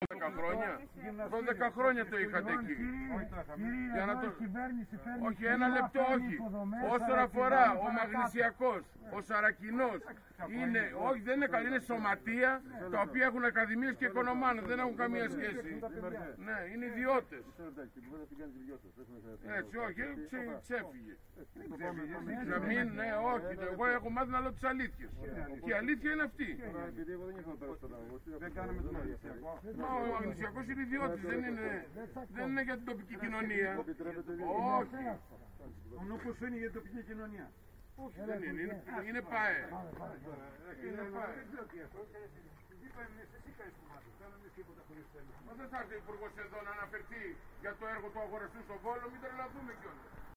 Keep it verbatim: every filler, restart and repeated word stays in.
δώδεκα χρόνια. δώδεκα χρόνια το είχατε εκεί. Για να το... Όχι, ένα λεπτό, όχι. Όσον αφορά ο Μαγνησιακός, ο Σαρακινός, είναι, όχι, δεν είναι καλή, είναι σωματεία τα οποία έχουν ακαδημίες και οικονομάνε, δεν έχουν καμία σχέση. Ναι, είναι ιδιώτες. Έτσι, όχι, ξε, ξέφυγε. Να μην, ναι, όχι, εγώ έχω μάθει να λέω τις αλήθειες. Και η αλήθεια είναι αυτή. Μα ο Μαγνησιακός είναι ιδιώτης, δεν είναι, δεν είναι για την τοπική κοινωνία. Όχι. Ο νόμος είναι για την τοπική κοινωνία. Όχι, δεν είναι, είναι, είναι ΠΑΕ. Είναι ΠΑΕ. Μα δεν θα έρθει ο Υπουργός εδώ να αναφερθεί για το έργο του αγοραστού στο Βόλο, μην τρελαθούμε κιόλας.